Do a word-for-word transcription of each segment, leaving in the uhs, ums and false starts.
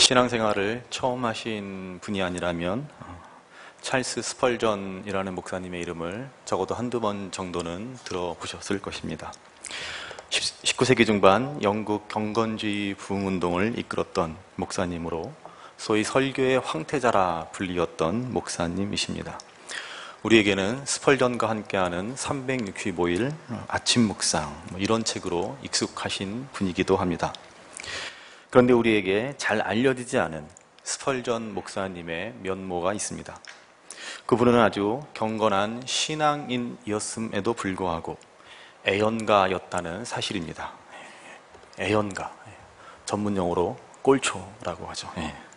신앙생활을 처음 하신 분이 아니라면 찰스 스펄전이라는 목사님의 이름을 적어도 한두 번 정도는 들어보셨을 것입니다. 십구 세기 중반 영국 경건주의 부흥운동을 이끌었던 목사님으로 소위 설교의 황태자라 불리웠던 목사님이십니다. 우리에게는 스펄전과 함께하는 삼백육십오 일 아침 묵상 이런 책으로 익숙하신 분이기도 합니다. 그런데 우리에게 잘 알려지지 않은 스펄전 목사님의 면모가 있습니다. 그분은 아주 경건한 신앙인이었음에도 불구하고 애연가였다는 사실입니다. 애연가, 전문용어로 꼴초라고 하죠.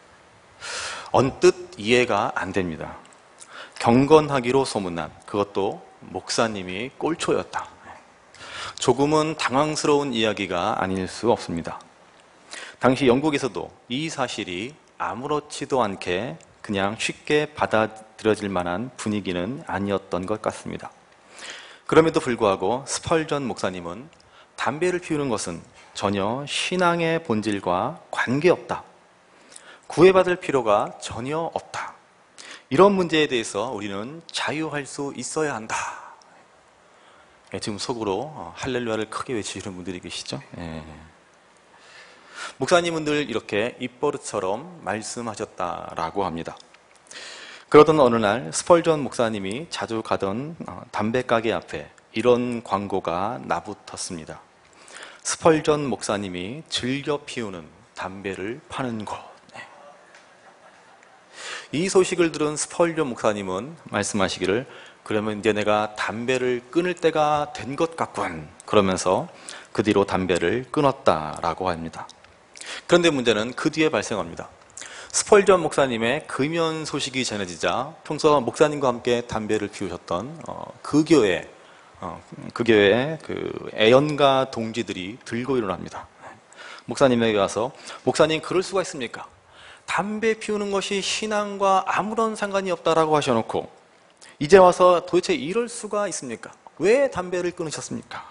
언뜻 이해가 안 됩니다. 경건하기로 소문난, 그것도 목사님이 꼴초였다. 조금은 당황스러운 이야기가 아닐 수 없습니다. 당시 영국에서도 이 사실이 아무렇지도 않게 그냥 쉽게 받아들여질 만한 분위기는 아니었던 것 같습니다. 그럼에도 불구하고 스펄전 목사님은 담배를 피우는 것은 전혀 신앙의 본질과 관계없다. 구애받을 필요가 전혀 없다. 이런 문제에 대해서 우리는 자유할 수 있어야 한다. 예, 지금 속으로 할렐루야를 크게 외치시는 분들이 계시죠? 예. 목사님은 늘 이렇게 입버릇처럼 말씀하셨다라고 합니다. 그러던 어느 날 스펄전 목사님이 자주 가던 담배가게 앞에 이런 광고가 나붙었습니다. 스펄전 목사님이 즐겨 피우는 담배를 파는 곳. 이 소식을 들은 스펄전 목사님은 말씀하시기를, 그러면 이제 내가 담배를 끊을 때가 된 것 같군. 그러면서 그 뒤로 담배를 끊었다라고 합니다. 그런데 문제는 그 뒤에 발생합니다. 스펄전 목사님의 금연 소식이 전해지자 평소 목사님과 함께 담배를 피우셨던 어, 그 교회, 어, 그 교회의 그 애연가 동지들이 들고 일어납니다. 목사님에게 가서, 목사님 그럴 수가 있습니까? 담배 피우는 것이 신앙과 아무런 상관이 없다라고 하셔놓고 이제 와서 도대체 이럴 수가 있습니까? 왜 담배를 끊으셨습니까?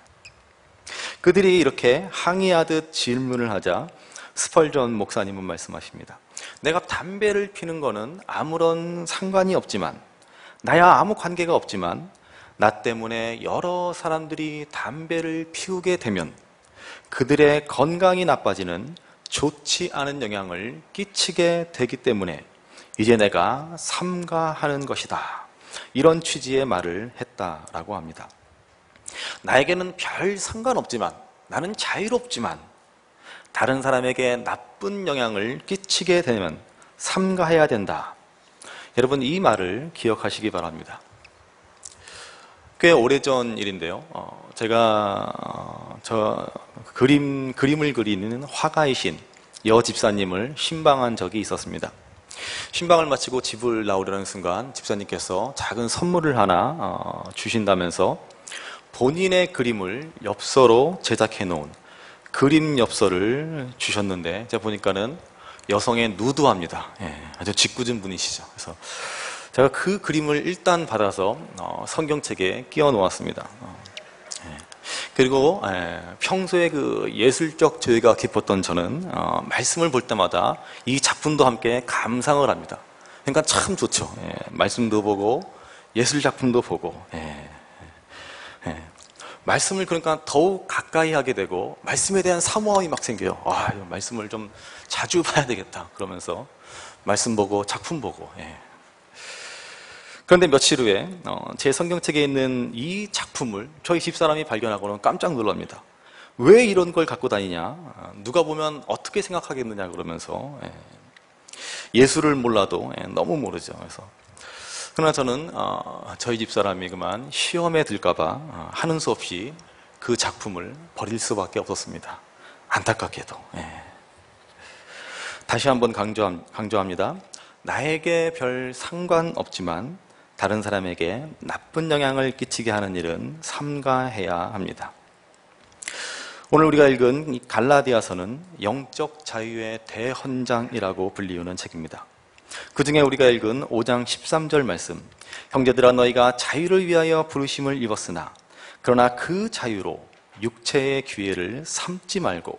그들이 이렇게 항의하듯 질문을 하자 스펄전 목사님은 말씀하십니다. 내가 담배를 피는 거는 아무런 상관이 없지만, 나야 아무 관계가 없지만 나 때문에 여러 사람들이 담배를 피우게 되면 그들의 건강이 나빠지는 좋지 않은 영향을 끼치게 되기 때문에 이제 내가 삼가하는 것이다. 이런 취지의 말을 했다라고 합니다. 나에게는 별 상관없지만, 나는 자유롭지만 다른 사람에게 나쁜 영향을 끼치게 되면 삼가해야 된다. 여러분, 이 말을 기억하시기 바랍니다. 꽤 오래전 일인데요. 어, 제가 어, 저 그림, 그림을 그리는 화가이신 여 집사님을 신방한 적이 있었습니다. 신방을 마치고 집을 나오려는 순간 집사님께서 작은 선물을 하나 어, 주신다면서 본인의 그림을 엽서로 제작해 놓은 그림 엽서를 주셨는데, 제가 보니까는 여성의 누드합니다. 예, 아주 짓궂은 분이시죠. 그래서 제가 그 그림을 일단 받아서 어, 성경책에 끼워 놓았습니다. 어, 예. 그리고 예, 평소에 그 예술적 조예가 깊었던 저는 어, 말씀을 볼 때마다 이 작품도 함께 감상을 합니다. 그러니까 참 좋죠. 예, 말씀도 보고 예술 작품도 보고. 예. 예. 말씀을 그러니까 더욱 가까이 하게 되고 말씀에 대한 사모함이 막 생겨요. 아, 말씀을 좀 자주 봐야 되겠다. 그러면서 말씀 보고 작품 보고. 예. 그런데 며칠 후에 어, 제 성경책에 있는 이 작품을 저희 집사람이 발견하고는 깜짝 놀랍니다. 왜 이런 걸 갖고 다니냐? 누가 보면 어떻게 생각하겠느냐 그러면서 예. 예술을 몰라도 예, 너무 모르죠. 그래서 그러나 저는 어, 저희 집사람이 그만 시험에 들까봐 어, 하는 수 없이 그 작품을 버릴 수밖에 없었습니다. 안타깝게도. 예. 다시 한번 강조함, 강조합니다. 나에게 별 상관없지만 다른 사람에게 나쁜 영향을 끼치게 하는 일은 삼가해야 합니다. 오늘 우리가 읽은 이 갈라디아서는 영적 자유의 대헌장이라고 불리우는 책입니다. 그 중에 우리가 읽은 오 장 십삼 절 말씀, 형제들아 너희가 자유를 위하여 부르심을 입었으나 그러나 그 자유로 육체의 기회를 삼지 말고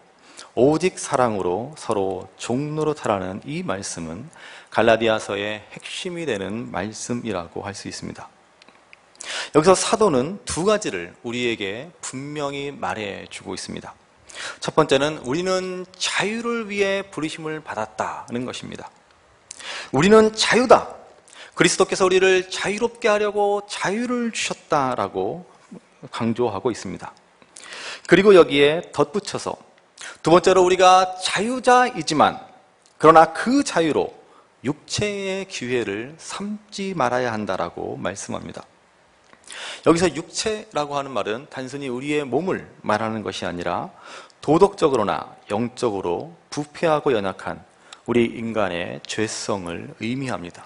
오직 사랑으로 서로 종노릇하라는 이 말씀은 갈라디아서의 핵심이 되는 말씀이라고 할 수 있습니다. 여기서 사도는 두 가지를 우리에게 분명히 말해주고 있습니다. 첫 번째는 우리는 자유를 위해 부르심을 받았다는 것입니다. 우리는 자유다. 그리스도께서 우리를 자유롭게 하려고 자유를 주셨다라고 강조하고 있습니다. 그리고 여기에 덧붙여서 두 번째로 우리가 자유자이지만 그러나 그 자유로 육체의 기회를 삼지 말아야 한다라고 말씀합니다. 여기서 육체라고 하는 말은 단순히 우리의 몸을 말하는 것이 아니라 도덕적으로나 영적으로 부패하고 연약한 우리 인간의 죄성을 의미합니다.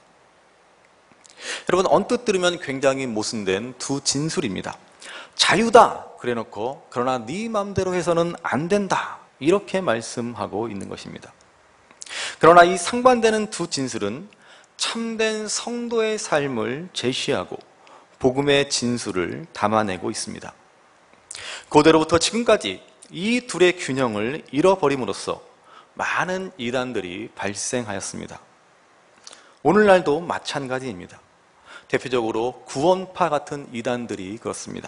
여러분, 언뜻 들으면 굉장히 모순된 두 진술입니다. 자유다 그래놓고 그러나 네 마음대로 해서는 안 된다 이렇게 말씀하고 있는 것입니다. 그러나 이 상반되는 두 진술은 참된 성도의 삶을 제시하고 복음의 진술을 담아내고 있습니다. 고대로부터 지금까지 이 둘의 균형을 잃어버림으로써 많은 이단들이 발생하였습니다. 오늘날도 마찬가지입니다. 대표적으로 구원파 같은 이단들이 그렇습니다.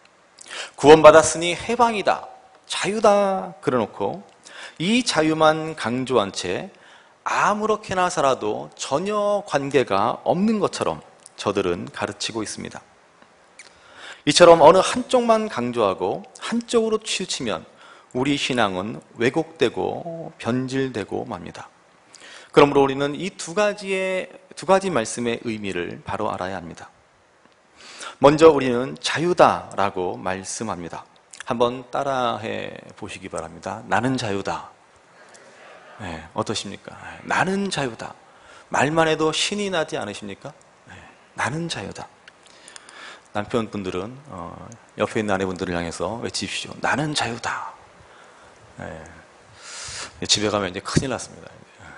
구원받았으니 해방이다, 자유다 그래놓고 이 자유만 강조한 채 아무렇게나 살아도 전혀 관계가 없는 것처럼 저들은 가르치고 있습니다. 이처럼 어느 한쪽만 강조하고 한쪽으로 치우치면 우리 신앙은 왜곡되고 변질되고 맙니다. 그러므로 우리는 이 두 가지의 두 가지 말씀의 의미를 바로 알아야 합니다. 먼저 우리는 자유다라고 말씀합니다. 한번 따라해 보시기 바랍니다. 나는 자유다. 네, 어떠십니까? 나는 자유다. 말만 해도 신이 나지 않으십니까? 네, 나는 자유다. 남편분들은 어, 옆에 있는 아내분들을 향해서 외치십시오. 나는 자유다. 네, 집에 가면 이제 큰일 났습니다.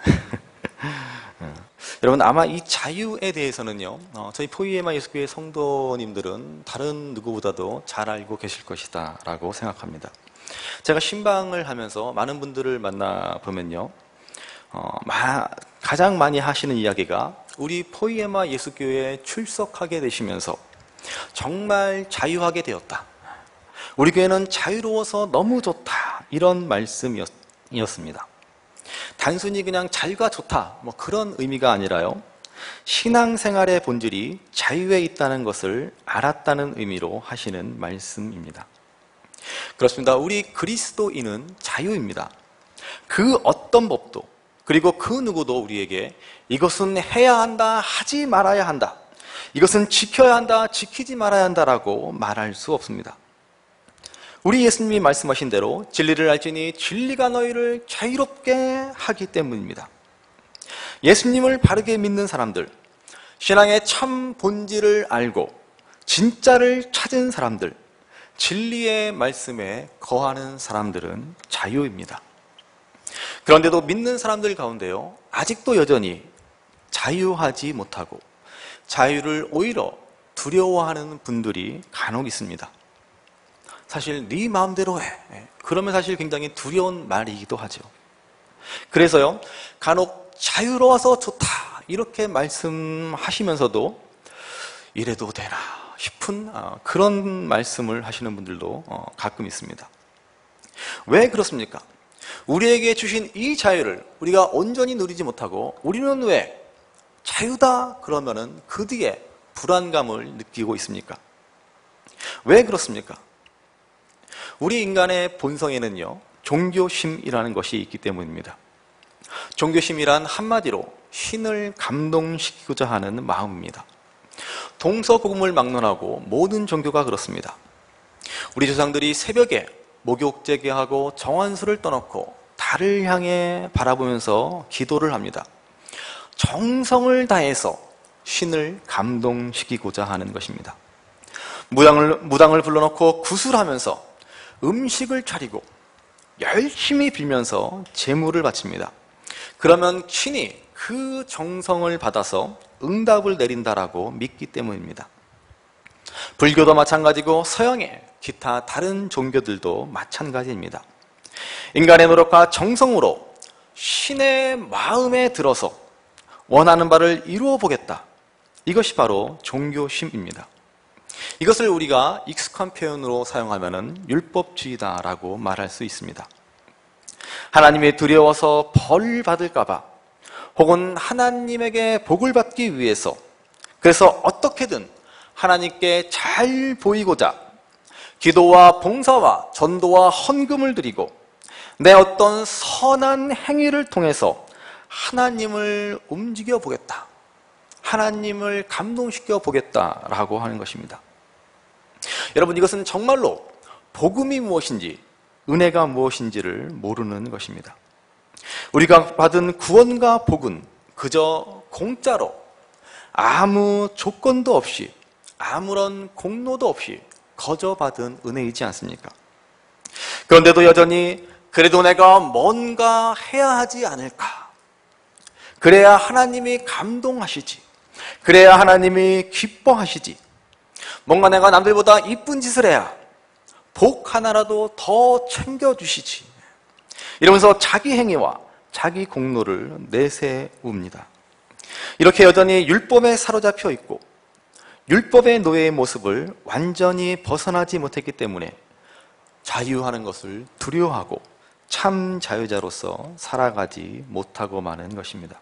여러분, 아마 이 자유에 대해서는요, 어, 저희 포이에마 예수교회 성도님들은 다른 누구보다도 잘 알고 계실 것이다 라고 생각합니다. 제가 신방을 하면서 많은 분들을 만나보면요, 어, 마, 가장 많이 하시는 이야기가 우리 포이에마 예수교회에 출석하게 되시면서 정말 자유하게 되었다, 우리 교회는 자유로워서 너무 좋다, 이런 말씀이었습니다. 단순히 그냥 잘과 좋다 뭐 그런 의미가 아니라요, 신앙생활의 본질이 자유에 있다는 것을 알았다는 의미로 하시는 말씀입니다. 그렇습니다. 우리 그리스도인은 자유입니다. 그 어떤 법도 그리고 그 누구도 우리에게 이것은 해야 한다, 하지 말아야 한다, 이것은 지켜야 한다, 지키지 말아야 한다라고 말할 수 없습니다. 우리 예수님이 말씀하신 대로 진리를 알지니 진리가 너희를 자유롭게 하기 때문입니다. 예수님을 바르게 믿는 사람들, 신앙의 참 본질을 알고 진짜를 찾은 사람들, 진리의 말씀에 거하는 사람들은 자유입니다. 그런데도 믿는 사람들 가운데요, 아직도 여전히 자유하지 못하고 자유를 오히려 두려워하는 분들이 간혹 있습니다. 사실 네 마음대로 해, 그러면 사실 굉장히 두려운 말이기도 하죠. 그래서요, 간혹 자유로워서 좋다 이렇게 말씀하시면서도 이래도 되나 싶은 그런 말씀을 하시는 분들도 가끔 있습니다. 왜 그렇습니까? 우리에게 주신 이 자유를 우리가 온전히 누리지 못하고 우리는 왜 자유다 그러면은 그 뒤에 불안감을 느끼고 있습니까? 왜 그렇습니까? 우리 인간의 본성에는요, 종교심이라는 것이 있기 때문입니다. 종교심이란 한마디로 신을 감동시키고자 하는 마음입니다. 동서고금을 막론하고 모든 종교가 그렇습니다. 우리 조상들이 새벽에 목욕 재개하고 정환수를 떠놓고 달을 향해 바라보면서 기도를 합니다. 정성을 다해서 신을 감동시키고자 하는 것입니다. 무당을, 무당을 불러놓고 구슬하면서 음식을 차리고 열심히 빌면서 제물을 바칩니다. 그러면 신이 그 정성을 받아서 응답을 내린다라고 믿기 때문입니다. 불교도 마찬가지고 서양의 기타 다른 종교들도 마찬가지입니다. 인간의 노력과 정성으로 신의 마음에 들어서 원하는 바를 이루어 보겠다. 이것이 바로 종교심입니다. 이것을 우리가 익숙한 표현으로 사용하면 율법주의다라고 말할 수 있습니다. 하나님이 두려워서 벌 받을까봐 혹은 하나님에게 복을 받기 위해서 그래서 어떻게든 하나님께 잘 보이고자 기도와 봉사와 전도와 헌금을 드리고 내 어떤 선한 행위를 통해서 하나님을 움직여 보겠다. 하나님을 감동시켜 보겠다라고 하는 것입니다. 여러분, 이것은 정말로 복음이 무엇인지 은혜가 무엇인지를 모르는 것입니다. 우리가 받은 구원과 복은 그저 공짜로 아무 조건도 없이 아무런 공로도 없이 거저 받은 은혜이지 않습니까? 그런데도 여전히 그래도 내가 뭔가 해야 하지 않을까? 그래야 하나님이 감동하시지. 그래야 하나님이 기뻐하시지. 뭔가 내가 남들보다 이쁜 짓을 해야 복 하나라도 더 챙겨주시지. 이러면서 자기 행위와 자기 공로를 내세웁니다. 이렇게 여전히 율법에 사로잡혀 있고 율법의 노예의 모습을 완전히 벗어나지 못했기 때문에 자유하는 것을 두려워하고 참 자유자로서 살아가지 못하고 마는 것입니다.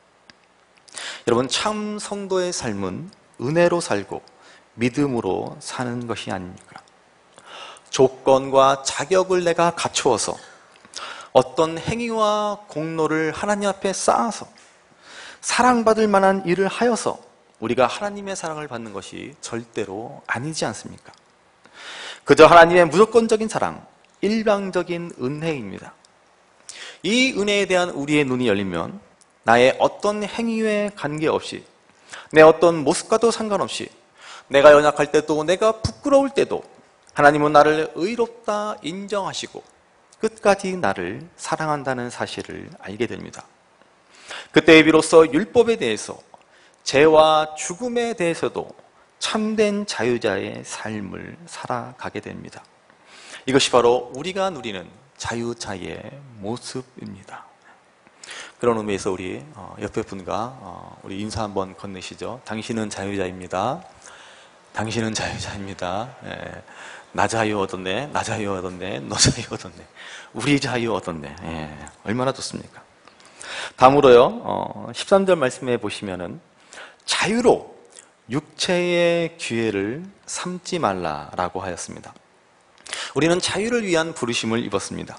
여러분, 참 성도의 삶은 은혜로 살고 믿음으로 사는 것이 아닙니까? 조건과 자격을 내가 갖추어서 어떤 행위와 공로를 하나님 앞에 쌓아서 사랑받을 만한 일을 하여서 우리가 하나님의 사랑을 받는 것이 절대로 아니지 않습니까? 그저 하나님의 무조건적인 사랑, 일방적인 은혜입니다. 이 은혜에 대한 우리의 눈이 열리면 나의 어떤 행위에 관계없이 내 어떤 모습과도 상관없이 내가 연약할 때도 내가 부끄러울 때도 하나님은 나를 의롭다 인정하시고 끝까지 나를 사랑한다는 사실을 알게 됩니다. 그때 비로소 율법에 대해서 죄와 죽음에 대해서도 참된 자유자의 삶을 살아가게 됩니다. 이것이 바로 우리가 누리는 자유자의 모습입니다. 그런 의미에서 우리 옆에 분과 우리 인사 한번 건네시죠. 당신은 자유자입니다. 당신은 자유자입니다. 예. 나 자유 얻었네, 나 자유 얻었네, 너 자유 얻었네, 우리 자유 얻었네. 예. 얼마나 좋습니까? 다음으로요, 어, 십삼 절 말씀해 보시면은 자유로 육체의 기회를 삼지 말라라고 하였습니다. 우리는 자유를 위한 부르심을 입었습니다.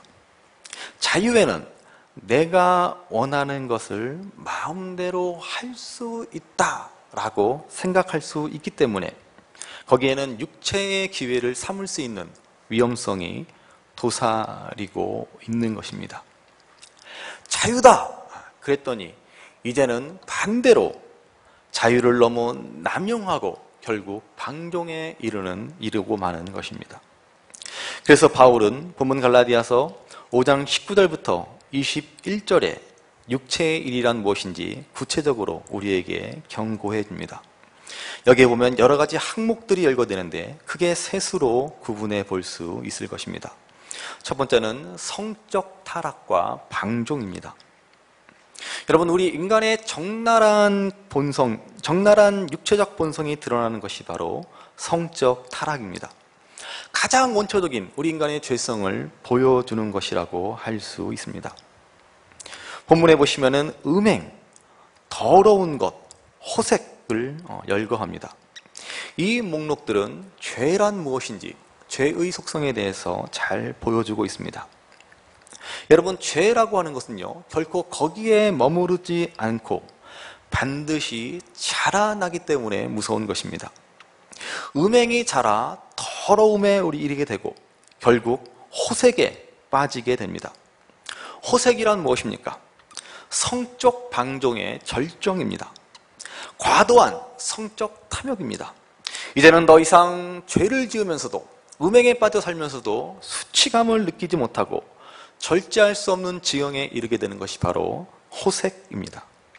자유에는 내가 원하는 것을 마음대로 할 수 있다라고 생각할 수 있기 때문에 거기에는 육체의 기회를 삼을 수 있는 위험성이 도사리고 있는 것입니다. 자유다! 그랬더니 이제는 반대로 자유를 너무 남용하고 결국 방종에 이르는, 이르고 마는 것입니다. 그래서 바울은 본문 갈라디아서 오 장 십구 절부터 이십일 절에 육체의 일이란 무엇인지 구체적으로 우리에게 경고해 줍니다. 여기에 보면 여러 가지 항목들이 열거되는데 크게 셋으로 구분해 볼 수 있을 것입니다. 첫 번째는 성적 타락과 방종입니다. 여러분, 우리 인간의 적나라한 본성, 적나라한 육체적 본성이 드러나는 것이 바로 성적 타락입니다. 가장 원초적인 우리 인간의 죄성을 보여주는 것이라고 할 수 있습니다. 본문에 보시면은 음행, 더러운 것, 호색을 열거합니다. 이 목록들은 죄란 무엇인지, 죄의 속성에 대해서 잘 보여주고 있습니다. 여러분, 죄라고 하는 것은요, 결코 거기에 머무르지 않고 반드시 자라나기 때문에 무서운 것입니다. 음행이 자라 더러움에 우리 이르게 되고 결국 호색에 빠지게 됩니다. 호색이란 무엇입니까? 성적 방종의 절정입니다. 과도한 성적 탐욕입니다. 이제는 더 이상 죄를 지으면서도 음행에 빠져 살면서도 수치감을 느끼지 못하고 절제할 수 없는 지경에 이르게 되는 것이 바로 호색입니다.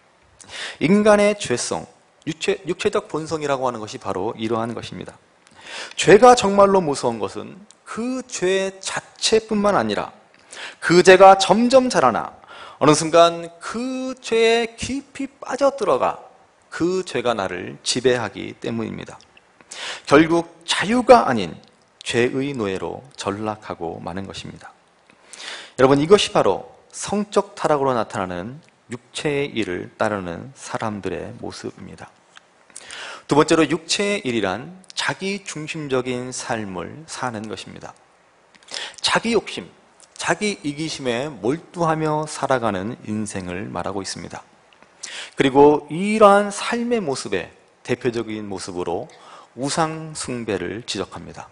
인간의 죄성, 육체, 육체적 본성이라고 하는 것이 바로 이러한 것입니다. 죄가 정말로 무서운 것은 그 죄 자체뿐만 아니라 그 죄가 점점 자라나 어느 순간 그 죄에 깊이 빠져들어가 그 죄가 나를 지배하기 때문입니다. 결국 자유가 아닌 죄의 노예로 전락하고 마는 것입니다. 여러분, 이것이 바로 성적 타락으로 나타나는 육체의 일을 따르는 사람들의 모습입니다. 두 번째로 육체의 일이란 자기 중심적인 삶을 사는 것입니다. 자기 욕심, 자기 이기심에 몰두하며 살아가는 인생을 말하고 있습니다. 그리고 이러한 삶의 모습의 대표적인 모습으로 우상 숭배를 지적합니다.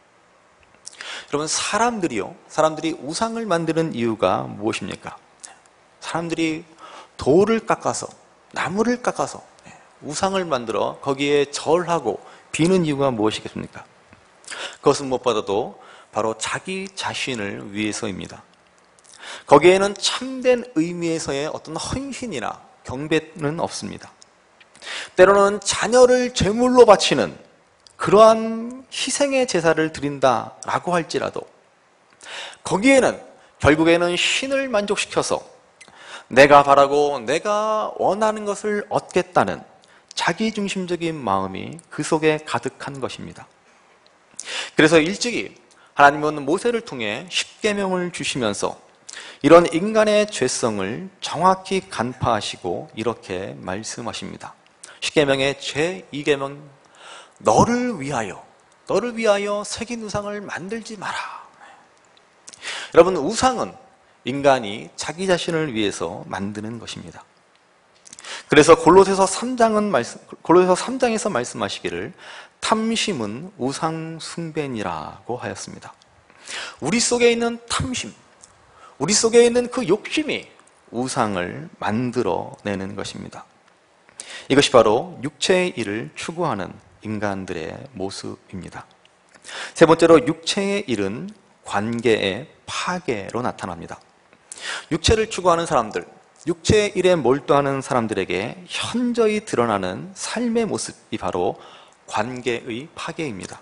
여러분, 사람들이요, 사람들이 우상을 만드는 이유가 무엇입니까? 사람들이 돌을 깎아서, 나무를 깎아서 우상을 만들어 거기에 절하고 비는 이유가 무엇이겠습니까? 그것은 무엇보다도 바로 자기 자신을 위해서입니다. 거기에는 참된 의미에서의 어떤 헌신이나 경배는 없습니다. 때로는 자녀를 제물로 바치는 그러한 희생의 제사를 드린다라고 할지라도 거기에는 결국에는 신을 만족시켜서 내가 바라고 내가 원하는 것을 얻겠다는 자기중심적인 마음이 그 속에 가득한 것입니다. 그래서 일찍이 하나님은 모세를 통해 십계명을 주시면서 이런 인간의 죄성을 정확히 간파하시고 이렇게 말씀하십니다. 십계명의 제이 계명, 너를 위하여 너를 위하여 새긴 우상을 만들지 마라. 여러분, 우상은 인간이 자기 자신을 위해서 만드는 것입니다. 그래서 골로새서 삼 장은 말씀, 골로새서 삼 장에서 말씀하시기를 탐심은 우상 숭배니라고 하였습니다. 우리 속에 있는 탐심, 우리 속에 있는 그 욕심이 우상을 만들어내는 것입니다. 이것이 바로 육체의 일을 추구하는 인간들의 모습입니다. 세 번째로 육체의 일은 관계의 파괴로 나타납니다. 육체를 추구하는 사람들, 육체의 일에 몰두하는 사람들에게 현저히 드러나는 삶의 모습이 바로 관계의 파괴입니다.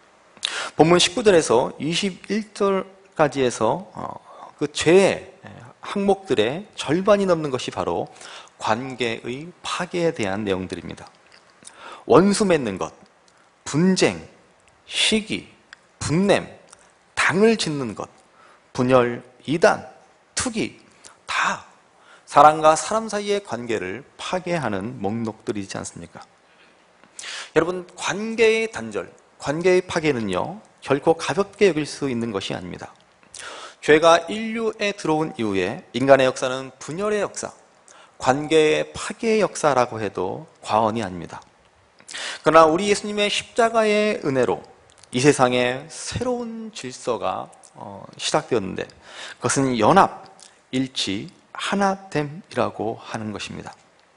본문 십구 절에서 이십일 절까지에서 그 죄의 항목들의 절반이 넘는 것이 바로 관계의 파괴에 대한 내용들입니다. 원수 맺는 것, 분쟁, 시기, 분냄, 당을 짓는 것, 분열, 이단, 투기, 다 사람과 사람 사이의 관계를 파괴하는 목록들이지 않습니까? 여러분, 관계의 단절, 관계의 파괴는요, 결코 가볍게 여길 수 있는 것이 아닙니다. 죄가 인류에 들어온 이후에 인간의 역사는 분열의 역사, 관계의 파괴의 역사라고 해도 과언이 아닙니다. 그러나 우리 예수님의 십자가의 은혜로 이 세상에 새로운 질서가 시작되었는데 그것은 연합, 일치, 하나됨이라고 하는 것입니다.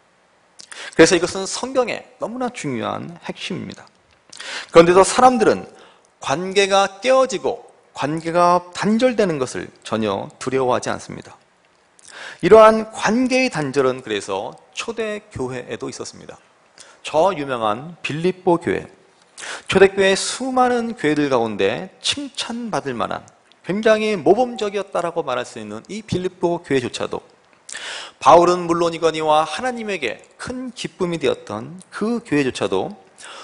그래서 이것은 성경의 너무나 중요한 핵심입니다. 그런데도 사람들은 관계가 깨어지고 관계가 단절되는 것을 전혀 두려워하지 않습니다. 이러한 관계의 단절은 그래서 초대교회에도 있었습니다. 저 유명한 빌립보 교회, 초대교회 수많은 교회들 가운데 칭찬받을 만한 굉장히 모범적이었다라고 말할 수 있는 이 빌립보 교회조차도 바울은 물론이거니와 하나님에게 큰 기쁨이 되었던 그 교회조차도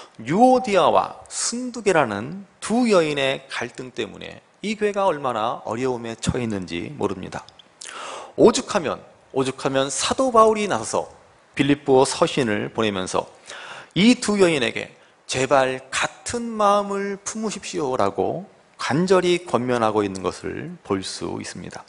유오디아와 순두계라는 두 여인의 갈등 때문에 이 교회가 얼마나 어려움에 처해 있는지 모릅니다. 오죽하면 오죽하면 사도 바울이 나서서 빌립보 서신을 보내면서 이 두 여인에게 제발 같은 마음을 품으십시오라고 간절히 권면하고 있는 것을 볼 수 있습니다.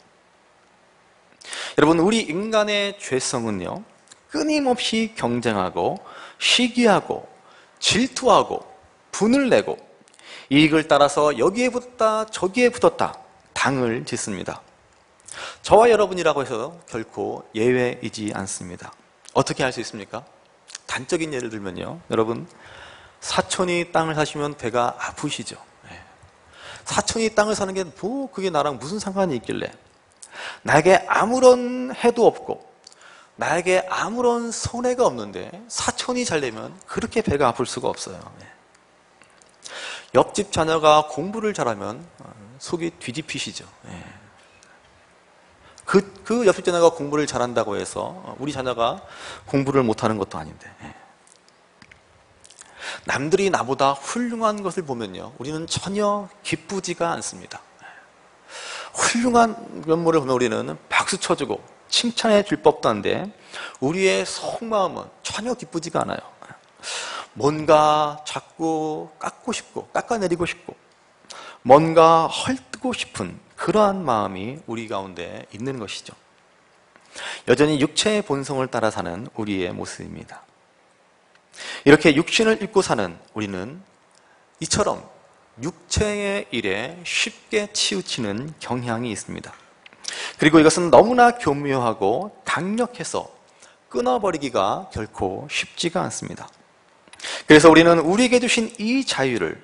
여러분, 우리 인간의 죄성은요, 끊임없이 경쟁하고 시기하고 질투하고 분을 내고 이익을 따라서 여기에 붙었다 저기에 붙었다 당을 짓습니다. 저와 여러분이라고 해서 결코 예외이지 않습니다. 어떻게 할 수 있습니까? 단적인 예를 들면요, 여러분, 사촌이 땅을 사시면 배가 아프시죠. 사촌이 땅을 사는 게 뭐 그게 나랑 무슨 상관이 있길래, 나에게 아무런 해도 없고 나에게 아무런 손해가 없는데 사촌이 잘 되면 그렇게 배가 아플 수가 없어요. 옆집 자녀가 공부를 잘하면 속이 뒤집히시죠. 그, 그 옆집 자녀가 공부를 잘한다고 해서 우리 자녀가 공부를 못하는 것도 아닌데. 남들이 나보다 훌륭한 것을 보면요, 우리는 전혀 기쁘지가 않습니다. 훌륭한 면모를 보면 우리는 박수 쳐주고 칭찬해 줄 법도 한데 우리의 속마음은 전혀 기쁘지가 않아요. 뭔가 자꾸 깎고 싶고 깎아내리고 싶고 뭔가 헐뜯고 싶은 그러한 마음이 우리 가운데 있는 것이죠. 여전히 육체의 본성을 따라 사는 우리의 모습입니다. 이렇게 육신을 입고 사는 우리는 이처럼 육체의 일에 쉽게 치우치는 경향이 있습니다. 그리고 이것은 너무나 교묘하고 강력해서 끊어버리기가 결코 쉽지가 않습니다. 그래서 우리는 우리에게 주신 이 자유를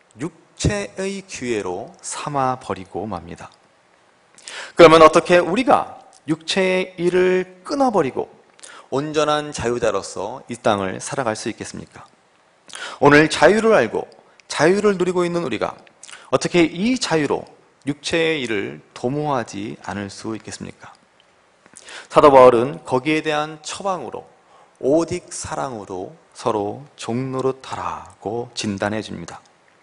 육체의 기회로 삼아버리고 맙니다. 그러면 어떻게 우리가 육체의 일을 끊어버리고 온전한 자유자로서 이 땅을 살아갈 수 있겠습니까? 오늘 자유를 알고 자유를 누리고 있는 우리가 어떻게 이 자유로 육체의 일을 도모하지 않을 수 있겠습니까? 사도 바울은 거기에 대한 처방으로 오직 사랑으로 서로 종노릇하라고 진단해 줍니다.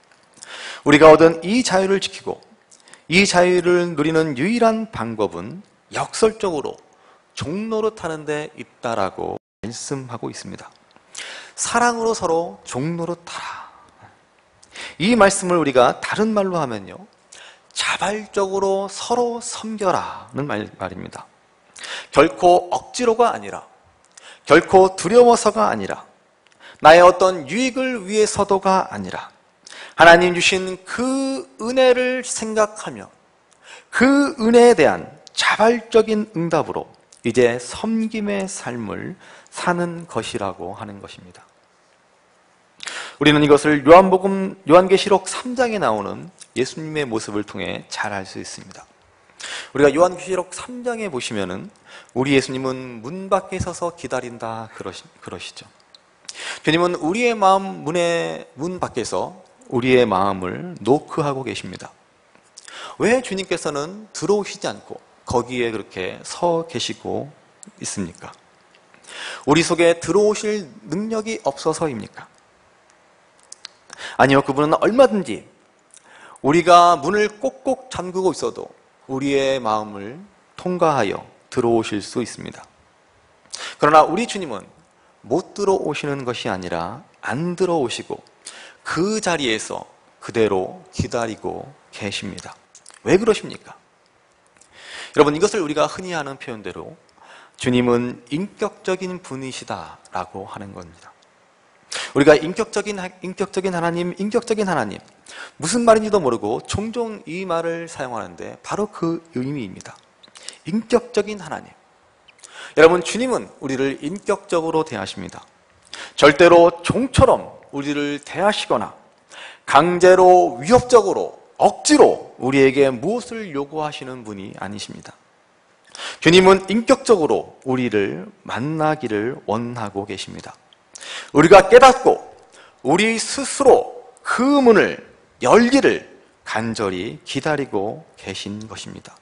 우리가 얻은 이 자유를 지키고 이 자유를 누리는 유일한 방법은 역설적으로 종노릇하는 데 있다라고 말씀하고 있습니다. 사랑으로 서로 종노릇하라. 이 말씀을 우리가 다른 말로 하면요, 자발적으로 서로 섬겨라는 말, 말입니다. 결코 억지로가 아니라, 결코 두려워서가 아니라, 나의 어떤 유익을 위해서도가 아니라 하나님 주신 그 은혜를 생각하며 그 은혜에 대한 자발적인 응답으로 이제 섬김의 삶을 사는 것이라고 하는 것입니다. 우리는 이것을 요한복음, 요한계시록 삼 장에 나오는 예수님의 모습을 통해 잘 알 수 있습니다. 우리가 요한계시록 삼 장에 보시면은 우리 예수님은 문 밖에 서서 기다린다 그러시, 그러시죠. 주님은 우리의 마음 문의 문 밖에서 우리의 마음을 노크하고 계십니다. 왜 주님께서는 들어오시지 않고 거기에 그렇게 서 계시고 있습니까? 우리 속에 들어오실 능력이 없어서입니까? 아니요, 그분은 얼마든지 우리가 문을 꼭꼭 잠그고 있어도 우리의 마음을 통과하여 들어오실 수 있습니다. 그러나 우리 주님은 못 들어오시는 것이 아니라 안 들어오시고 그 자리에서 그대로 기다리고 계십니다. 왜 그러십니까? 여러분, 이것을 우리가 흔히 하는 표현대로 주님은 인격적인 분이시다라고 하는 겁니다. 우리가 인격적인, 인격적인 하나님, 인격적인 하나님, 무슨 말인지도 모르고 종종 이 말을 사용하는데 바로 그 의미입니다. 인격적인 하나님. 여러분, 주님은 우리를 인격적으로 대하십니다. 절대로 종처럼 우리를 대하시거나 강제로, 위협적으로, 억지로 우리에게 무엇을 요구하시는 분이 아니십니다. 주님은 인격적으로 우리를 만나기를 원하고 계십니다. 우리가 깨닫고 우리 스스로 그 문을 열기를 간절히 기다리고 계신 것입니다.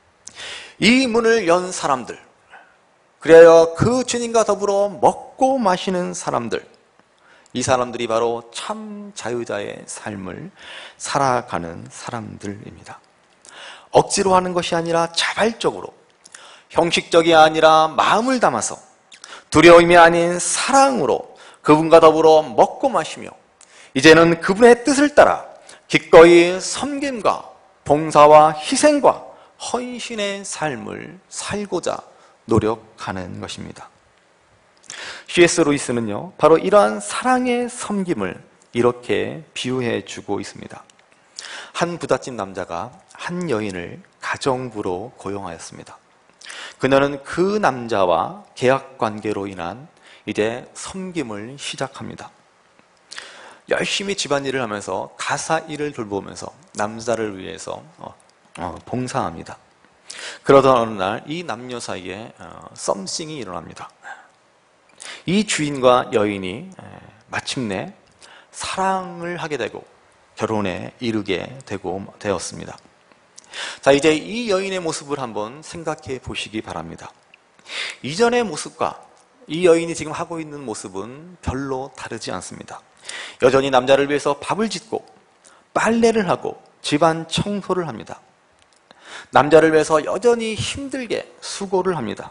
이 문을 연 사람들, 그래야 그 주님과 더불어 먹고 마시는 사람들, 이 사람들이 바로 참 자유자의 삶을 살아가는 사람들입니다. 억지로 하는 것이 아니라 자발적으로, 형식적이 아니라 마음을 담아서, 두려움이 아닌 사랑으로 그분과 더불어 먹고 마시며 이제는 그분의 뜻을 따라 기꺼이 섬김과 봉사와 희생과 헌신의 삶을 살고자 노력하는 것입니다. 씨에스 루이스는요, 바로 이러한 사랑의 섬김을 이렇게 비유해 주고 있습니다. 한 부잣집 남자가 한 여인을 가정부로 고용하였습니다. 그녀는 그 남자와 계약 관계로 인한 이제 섬김을 시작합니다. 열심히 집안일을 하면서 가사 일을 돌보면서 남자를 위해서 어, 어, 봉사합니다. 그러던 어느 날 이 남녀 사이에 어, 썸씽이 일어납니다. 이 주인과 여인이 마침내 사랑을 하게 되고 결혼에 이르게 되고 되었습니다. 자, 이제 이 여인의 모습을 한번 생각해 보시기 바랍니다. 이전의 모습과 이 여인이 지금 하고 있는 모습은 별로 다르지 않습니다. 여전히 남자를 위해서 밥을 짓고 빨래를 하고 집안 청소를 합니다. 남자를 위해서 여전히 힘들게 수고를 합니다.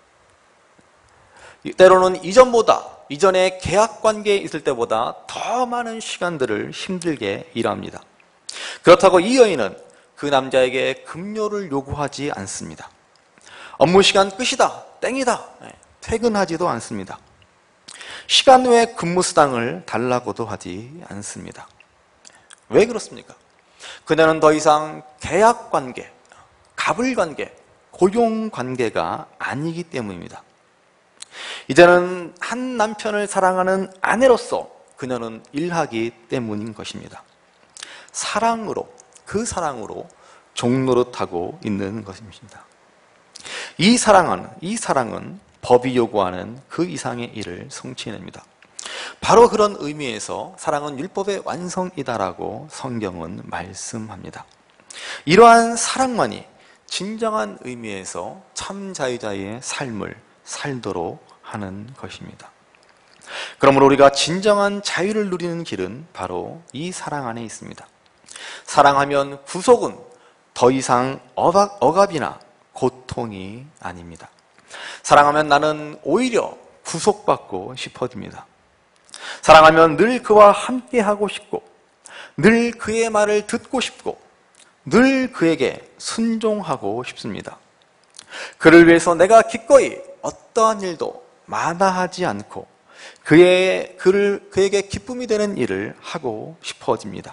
때로는 이전보다, 이전에 계약관계에 있을 때보다 더 많은 시간들을 힘들게 일합니다. 그렇다고 이 여인은 그 남자에게 급료를 요구하지 않습니다. 업무 시간 끝이다, 땡이다, 퇴근하지도 않습니다. 시간 외에 근무 수당을 달라고도 하지 않습니다. 왜 그렇습니까? 그녀는 더 이상 계약관계, 갑을관계, 고용관계가 아니기 때문입니다. 이제는 한 남편을 사랑하는 아내로서 그녀는 일하기 때문인 것입니다. 사랑으로, 그 사랑으로 종노릇하고 있는 것입니다. 이 사랑은, 이 사랑은 법이 요구하는 그 이상의 일을 성취해냅니다. 바로 그런 의미에서 사랑은 율법의 완성이다라고 성경은 말씀합니다. 이러한 사랑만이 진정한 의미에서 참 자유자의 삶을 살도록 하는 것입니다. 그러므로 우리가 진정한 자유를 누리는 길은 바로 이 사랑 안에 있습니다. 사랑하면 구속은 더 이상 억압, 억압이나 고통이 아닙니다. 사랑하면 나는 오히려 구속받고 싶어집니다. 사랑하면 늘 그와 함께하고 싶고, 늘 그의 말을 듣고 싶고, 늘 그에게 순종하고 싶습니다. 그를 위해서 내가 기꺼이 어떠한 일도 마다하지 않고 그의, 그를, 그에게 기쁨이 되는 일을 하고 싶어집니다.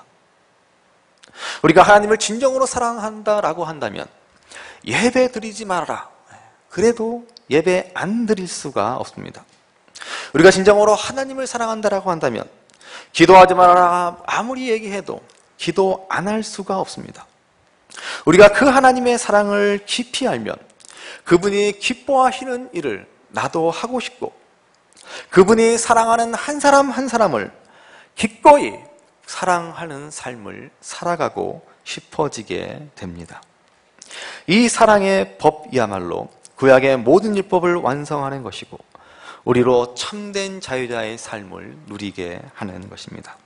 우리가 하나님을 진정으로 사랑한다라고 한다면 예배 드리지 말아라, 그래도 예배 안 드릴 수가 없습니다. 우리가 진정으로 하나님을 사랑한다라고 한다면 기도하지 말아라 아무리 얘기해도 기도 안 할 수가 없습니다. 우리가 그 하나님의 사랑을 깊이 알면 그분이 기뻐하시는 일을 나도 하고 싶고, 그분이 사랑하는 한 사람 한 사람을 기꺼이 사랑하는 삶을 살아가고 싶어지게 됩니다. 이 사랑의 법이야말로 구약의 모든 율법을 완성하는 것이고 우리로 참된 자유자의 삶을 누리게 하는 것입니다.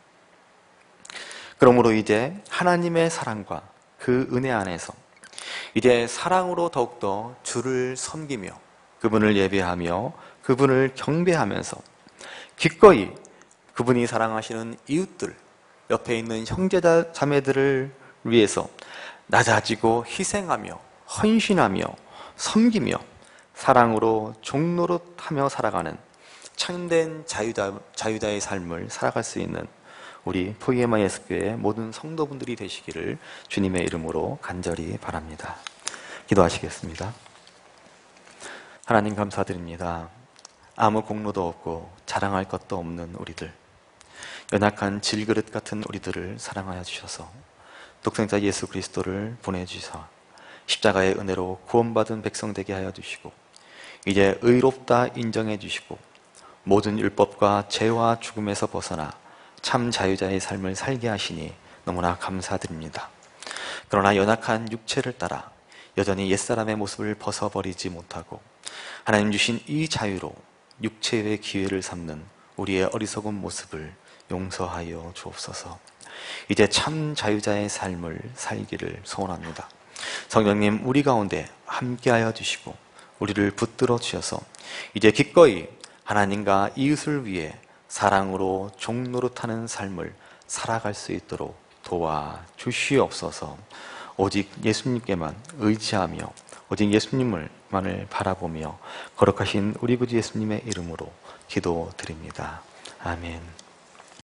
그러므로 이제 하나님의 사랑과 그 은혜 안에서 이제 사랑으로 더욱더 주를 섬기며 그분을 예배하며 그분을 경배하면서 기꺼이 그분이 사랑하시는 이웃들, 옆에 있는 형제자 자매들을 위해서 낮아지고 희생하며 헌신하며 섬기며 사랑으로 종노릇하며 살아가는 참된 자유자, 자유자의 삶을 살아갈 수 있는 우리 포이에마 예수교회 모든 성도분들이 되시기를 주님의 이름으로 간절히 바랍니다. 기도하시겠습니다. 하나님 감사드립니다. 아무 공로도 없고 자랑할 것도 없는 우리들, 연약한 질그릇 같은 우리들을 사랑하여 주셔서 독생자 예수 그리스도를 보내주사 십자가의 은혜로 구원받은 백성 되게 하여 주시고 이제 의롭다 인정해 주시고 모든 율법과 죄와 죽음에서 벗어나 참 자유자의 삶을 살게 하시니 너무나 감사드립니다. 그러나 연약한 육체를 따라 여전히 옛사람의 모습을 벗어버리지 못하고 하나님 주신 이 자유로 육체의 기회를 삼는 우리의 어리석은 모습을 용서하여 주옵소서. 이제 참 자유자의 삶을 살기를 소원합니다. 성령님, 우리 가운데 함께하여 주시고 우리를 붙들어 주셔서 이제 기꺼이 하나님과 이웃을 위해 사랑으로 종노릇하는 삶을 살아갈 수 있도록 도와주시옵소서. 오직 예수님께만 의지하며 오직 예수님을만을 바라보며 거룩하신 우리 구주 예수님의 이름으로 기도드립니다. 아멘.